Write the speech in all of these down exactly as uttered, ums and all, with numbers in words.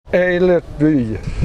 Eilert By,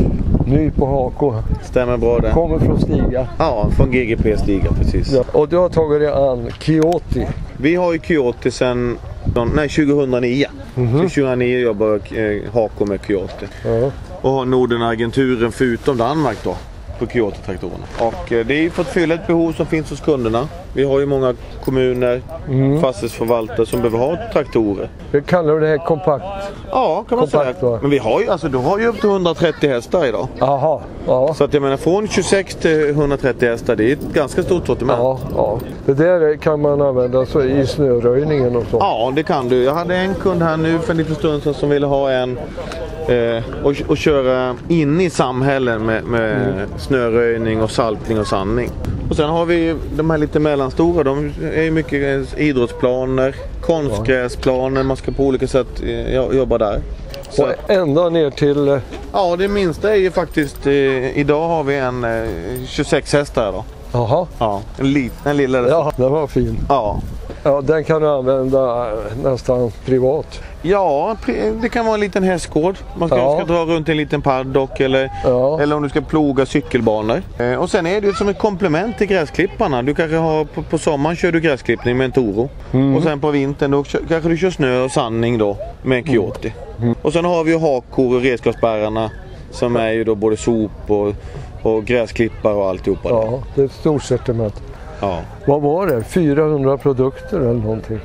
ny på Hako. Stämmer bra det. Kommer från Stiga. Ja, från G G P Stiga, precis. Ja. Och du har tagit dig an Kyoto. Vi har ju Kyoto sedan nej, tjugohundranio. Mm-hmm. Så tjugohundranio jobbar eh, Hako med Kyoto. Ja. Och har Norden-agenturen förutom Danmark då på Kyoto-traktorerna. Och eh, det är ju för att fylla ett behov som finns hos kunderna. Vi har ju många kommuner, mm. fastighetsförvaltare som behöver ha traktorer. Hur kallar du det här kompakt? Ja, kan man kompakt, säga. Va? Men vi har ju, alltså, du har ju upp till hundratrettio hästar idag. Jaha, ja. Så att jag menar, från tjugosex till hundratrettio hästar, det är ett ganska stort sortiment. Ja, ja. Det där kan man använda så i snöröjningen och så. Ja, det kan du. Jag hade en kund här nu för en liten stund sedan som ville ha en eh, och, och köra in i samhällen med, med mm. snöröjning och saltning och sandning. Och sen har vi de här lite mellanstora, de är mycket idrottsplaner, konstgräsplaner, man ska på olika sätt jobba där. Så. Och ända ner till... Ja, det minsta är ju faktiskt, eh, idag har vi en eh, tjugosex hästar då. Jaha. Ja, en liten lilla. Ja, den var fin. Ja. Ja, den kan du använda nästan privat. Ja, det kan vara en liten hästgård. Man ska, ja. ska dra runt en liten paddock eller, ja. eller om du ska ploga cykelbanor. Eh, och sen är det som ett komplement till gräsklipparna. Du kanske har på, på sommaren kör du gräsklippning med en Toro. Mm. Och sen på vintern då kör, kanske du kör snö och sandning då med en Kyoto. Mm. Och sen har vi ju hakkor och redskapsbärarna som är ju då både sop och, och gräsklippar och alltihopa. Ja, där. Det är ett stort sortiment. Ja. Vad var det? fyrahundra produkter eller någonting?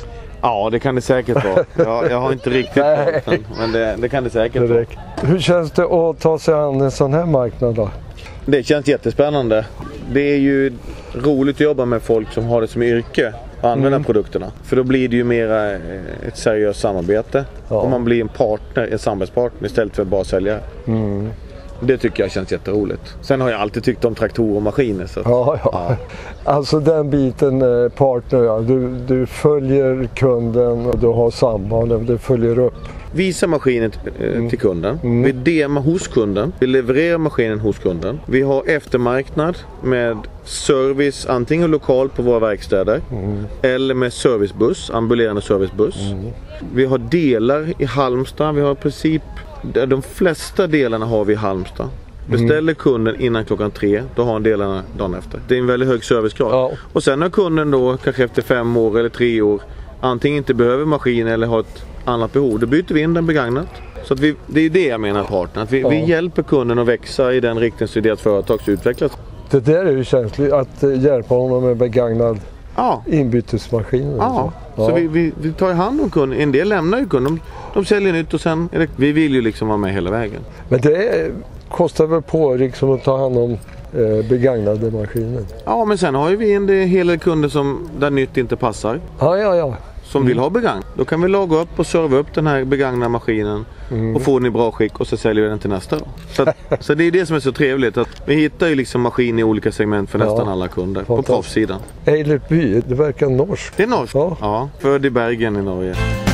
Ja, det kan det säkert vara. Jag, jag har inte riktigt koll, men det, det kan det säkert vara. Hur känns det att ta sig an en sån här marknad då? Det känns jättespännande. Det är ju roligt att jobba med folk som har det som yrke och använda mm. produkterna. För då blir det ju mera ett seriöst samarbete. Ja. Och man blir en partner, en samarbetspartner istället för bara säljare. Mm. Det tycker jag känns jätteroligt. Sen har jag alltid tyckt om traktorer och maskiner. Så att, ja, ja. ja. Alltså den biten partner, ja. du, du följer kunden och du har samband, du följer upp. Visa maskinen till, mm. till kunden. Mm. Vi demar hos kunden. Vi levererar maskinen hos kunden. Vi har eftermarknad med service, antingen lokalt på våra verkstäder mm. eller med servicebuss, ambulerande servicebuss. Mm. Vi har delar i Halmstad. Vi har i princip de flesta delarna har vi i Halmstad. Beställer mm. kunden innan klockan tre, då har han delarna dagen efter. Det är en väldigt hög servicegrad. Ja. Och sen har kunden då kanske efter fem år eller tre år antingen inte behöver maskin eller har ett annat behov. Då byter vi in den begagnat. Så att vi, det är det jag menar partner. Att vi, ja. vi hjälper kunden att växa i den riktning så deras företag utvecklas. Det där är ju känsligt att hjälpa honom med begagnad ja. inbytesmaskin. Ja. Ja. Så vi, vi, vi tar hand om kunden. En del lämnar ju kunden. De, de säljer nytt och sen, vi vill ju liksom vara med hela vägen. Men det är, kostar väl på liksom att ta hand om eh, begagnade maskiner? Ja, men sen har ju vi en hel del kunder som, där nytt inte passar. Ja, ja, ja. Som mm. vill ha begagn. Då kan vi laga upp och serva upp den här begagnade maskinen mm. och få den i bra skick och så säljer vi den till nästa då. Så, att, så det är det som är så trevligt. Att vi hittar ju liksom maskin i olika segment för nästan ja. alla kunder. På proffssidan. Eilert By, det verkar norskt. Det är norskt? Ja. ja. Född i Bergen i Norge.